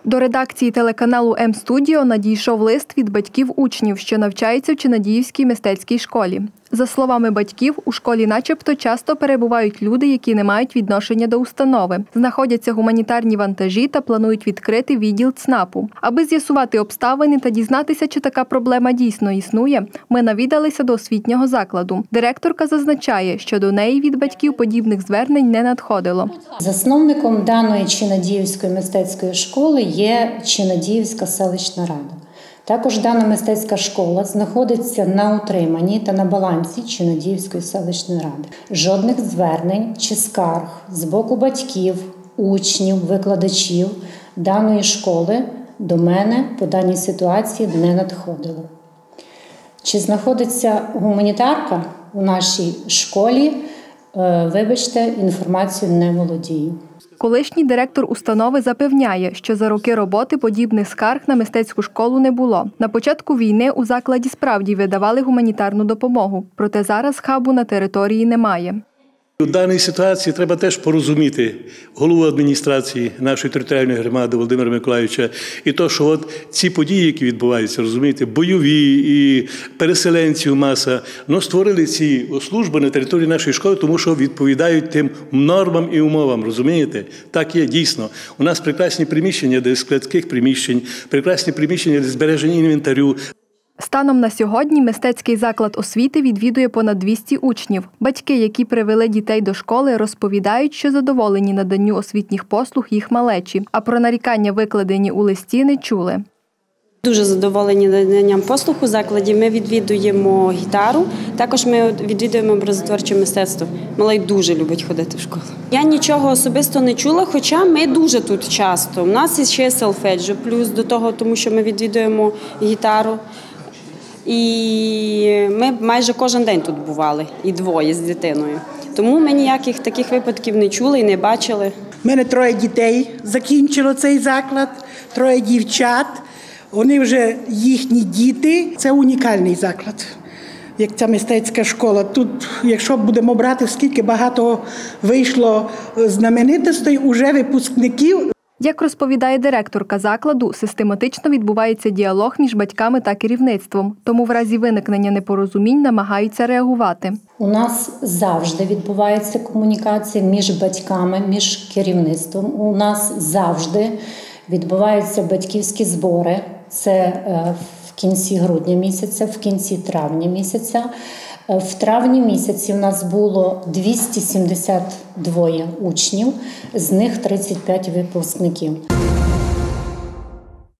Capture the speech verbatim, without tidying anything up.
До редакції телеканалу М-студіо надійшов лист від батьків учнів, що навчаються в Чинадіївській мистецькій школі. За словами батьків, у школі начебто часто перебувають люди, які не мають відношення до установи. Знаходяться гуманітарні вантажі та планують відкрити відділ ЦНАПу. Аби з'ясувати обставини та дізнатися, чи така проблема дійсно існує, ми навідалися до освітнього закладу. Директорка зазначає, що до неї від батьків подібних звернень не надходило. Засновником даної Чинадіївської мистецької школи є Чинадіївська селищна рада. Також дана мистецька школа знаходиться на утриманні та на балансі Чинадіївської селищної ради. Жодних звернень чи скарг з боку батьків, учнів, викладачів даної школи до мене по даній ситуації не надходило. Чи знаходиться гуманітарка у нашій школі? Вибачте, інформацію не володію. Колишній директор установи запевняє, що за роки роботи подібних скарг на мистецьку школу не було. На початку війни у закладі справді видавали гуманітарну допомогу, проте зараз хабу на території немає. У даній ситуації треба теж порозуміти голову адміністрації нашої територіальної громади Володимира Миколайовича і то, що от ці події, які відбуваються, розумієте, бойові і переселенців маса, ну, створили ці служби на території нашої школи, тому що відповідають тим нормам і умовам, розумієте? Так є, дійсно. У нас прекрасні приміщення для складських приміщень, прекрасні приміщення для збереження інвентарю. Станом на сьогодні мистецький заклад освіти відвідує понад двісті учнів. Батьки, які привели дітей до школи, розповідають, що задоволені наданню освітніх послуг їх малечі, а про нарікання, викладені у листі, не чули. Дуже задоволені наданням послуг у закладі. Ми відвідуємо гітару, також ми відвідуємо образотворче мистецтво. Малий дуже любить ходити в школу. Я нічого особисто не чула, хоча ми дуже тут часто. У нас ще є сольфеджіо, плюс до того, тому що ми відвідуємо гітару. І ми майже кожен день тут бували, і двоє з дитиною. Тому ми ніяких таких випадків не чули і не бачили. У мене троє дітей закінчило цей заклад, троє дівчат. Вони вже їхні діти. Це унікальний заклад, як ця мистецька школа. Тут, якщо будемо брати, скільки багато вийшло знаменитостей, уже випускників. Як розповідає директорка закладу, систематично відбувається діалог між батьками та керівництвом, тому в разі виникнення непорозумінь намагаються реагувати. У нас завжди відбувається комунікація між батьками, між керівництвом. У нас завжди відбуваються батьківські збори. Це в кінці грудня місяця, в кінці травня місяця. В травні місяці у нас було двісті сімдесят два учнів, з них тридцять п'ять випускників.